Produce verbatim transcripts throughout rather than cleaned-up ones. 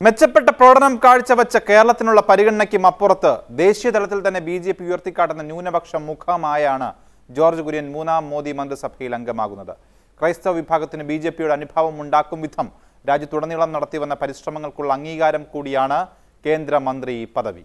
മെച്ചപ്പെട്ട പ്രകടനം കാഴ്ചവെച്ച കേരളത്തിനുള്ള പരിഗണനയ്ക്കും അപ്പുറത്ത് ദേശീയ തലത്തിൽ തന്നെ ബി ജെ പി ഉയർത്തിക്കാട്ടുന്ന ന്യൂനപക്ഷ മുഖമായാണ് ജോർജ് കുര്യൻ മൂന്നാം മോദി മന്ത്രിസഭയിൽ അംഗമാകുന്നത്. ക്രൈസ്തവ വിഭാഗത്തിന് ബി ജെ പിയുടെ അനുഭാവം ഉണ്ടാക്കും വിധം രാജ്യത്തുടനീളം നടത്തിവന്ന പരിശ്രമങ്ങൾക്കുള്ള അംഗീകാരം കൂടിയാണ് കേന്ദ്രമന്ത്രി പദവി.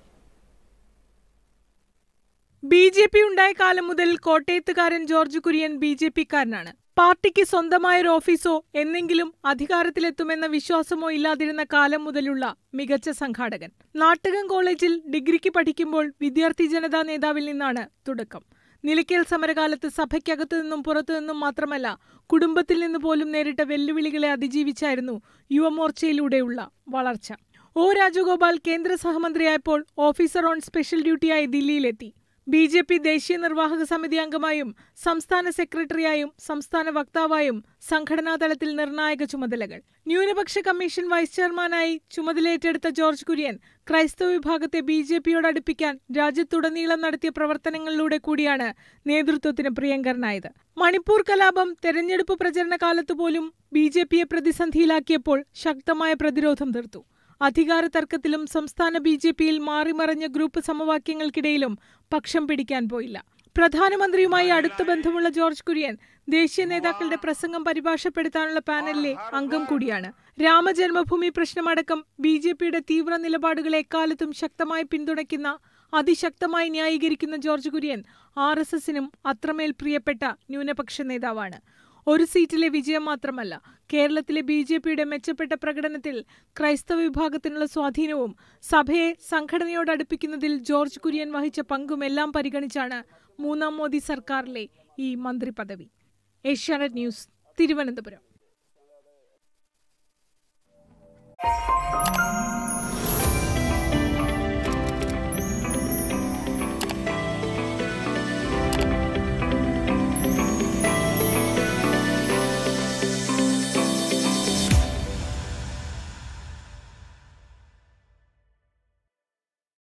ബി ജെ പി ഉണ്ടായ കാലം മുതൽ കോട്ടയത്തുകാരൻ ജോർജ് കുര്യൻ ബി ജെ പിക്കാരനാണ്. പാർട്ടിക്ക് സ്വന്തമായൊരു ഓഫീസോ എന്നെങ്കിലും അധികാരത്തിലെത്തുമെന്ന വിശ്വാസമോ ഇല്ലാതിരുന്ന കാലം മുതലുള്ള മികച്ച സംഘാടകൻ. നാട്ടകം കോളേജിൽ ഡിഗ്രിക്ക് പഠിക്കുമ്പോൾ വിദ്യാർത്ഥി ജനതാ നേതാവിൽ നിന്നാണ് തുടക്കം. നിലയ്ക്കൽ സമരകാലത്ത് സഭയ്ക്കകത്തു നിന്നും പുറത്തുനിന്നും മാത്രമല്ല കുടുംബത്തിൽ നിന്ന് പോലും നേരിട്ട വെല്ലുവിളികളെ അതിജീവിച്ചായിരുന്നു യുവമോർച്ചയിലൂടെയുള്ള വളർച്ച. ഒ രാജഗോപാൽ കേന്ദ്ര സഹമന്ത്രിയായപ്പോൾ ഓഫീസർ ഓൺ സ്പെഷ്യൽ ഡ്യൂട്ടിയായി ദില്ലിയിലെത്തി. ബി ജെ പി ദേശീയ നിർവാഹക സമിതി അംഗമായും സംസ്ഥാന സെക്രട്ടറിയായും സംസ്ഥാന വക്താവായും സംഘടനാ തലത്തിൽ നിർണായക ചുമതലകൾ. ന്യൂനപക്ഷ കമ്മീഷൻ വൈസ് ചെയർമാനായി ചുമതലയേറ്റെടുത്ത ജോർജ് കുര്യൻ ക്രൈസ്തവ വിഭാഗത്തെ ബി ജെ പിയോട് അടുപ്പിക്കാൻ രാജ്യത്തുടനീളം നടത്തിയ പ്രവർത്തനങ്ങളിലൂടെ കൂടിയാണ് നേതൃത്വത്തിന് പ്രിയങ്കരനായത്. മണിപ്പൂർ കലാപം തെരഞ്ഞെടുപ്പ് പ്രചരണ കാലത്തുപോലും ബി ജെ പിയെ പ്രതിസന്ധിയിലാക്കിയപ്പോൾ ശക്തമായ പ്രതിരോധം തീർത്തു. അധികാര തർക്കത്തിലും സംസ്ഥാന ബി ജെ പിയിൽ മാറിമറിഞ്ഞ ഗ്രൂപ്പ് സമവാക്യങ്ങൾക്കിടയിലും പക്ഷം പിടിക്കാൻ പോയില്ല. പ്രധാനമന്ത്രിയുമായി അടുത്ത ബന്ധമുള്ള ജോർജ് കുര്യൻ ദേശീയ നേതാക്കളുടെ പ്രസംഗം പരിഭാഷപ്പെടുത്താനുള്ള പാനലിലെ അംഗം കൂടിയാണ്. രാമജന്മഭൂമി പ്രശ്നമടക്കം ബി ജെ പിയുടെ തീവ്ര നിലപാടുകളെ എക്കാലത്തും ശക്തമായി പിന്തുണയ്ക്കുന്ന, അതിശക്തമായി ന്യായീകരിക്കുന്ന ജോർജ് കുര്യൻ ആർ എസ് എസിനും അത്രമേൽ പ്രിയപ്പെട്ട ന്യൂനപക്ഷ നേതാവാണ്. ഒരു സീറ്റിലെ വിജയം മാത്രമല്ല, കേരളത്തിലെ ബി ജെ പിയുടെ മെച്ചപ്പെട്ട പ്രകടനത്തിൽ ക്രൈസ്തവ വിഭാഗത്തിനുള്ള സ്വാധീനവും സഭയെ സംഘടനയോട് അടുപ്പിക്കുന്നതിൽ ജോർജ് കുര്യൻ വഹിച്ച പങ്കുമെല്ലാം പരിഗണിച്ചാണ് മൂന്നാം മോദി സർക്കാരിലെ ഈ മന്ത്രി പദവി. ഏഷ്യാനെറ്റ് ന്യൂസ്, തിരുവനന്തപുരം.